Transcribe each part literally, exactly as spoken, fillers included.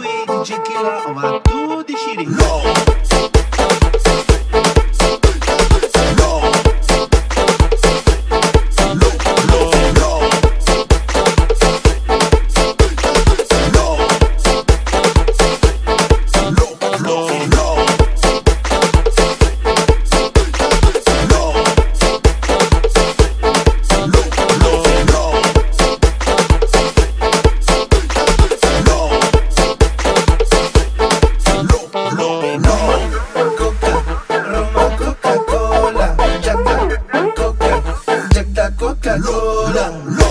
oui, D J Killa, on va tout déchirer. Coca-Cola.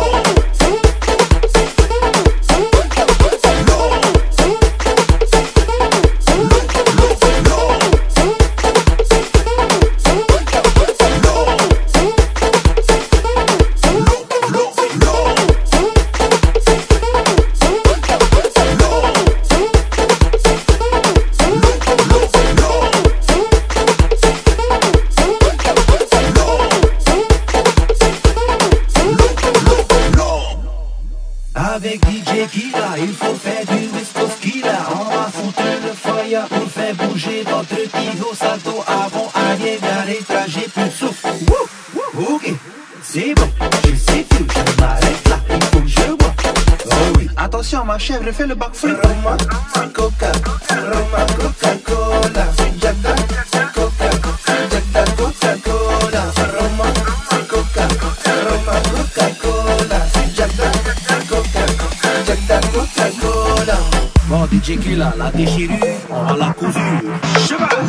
Avec D J Killa, il faut faire du Wiskowskilla. On va foutre le foyer pour faire bouger votre Tigo Salto avant à démarrer, trajet plus souffle. Ok, c'est bon, je sais plus, je m'arrête là, il faut que je bois. Oh oui, attention ma chèvre, fais le backflip. Roma, c'est Coca, Roma, Coca-Cola, c'est Jacta, c'est Coca, c'est Jacta, Coca-Cola. Roma, c'est Coca, Roma, Coca-Cola, c'est Jacta. Coca-Cola. Bon, D J Killa, la déchirure, on va la cousure. Cheval.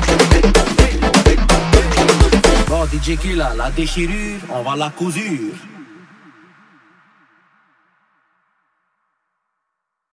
D J Killa, la déchirure, on va la cousure.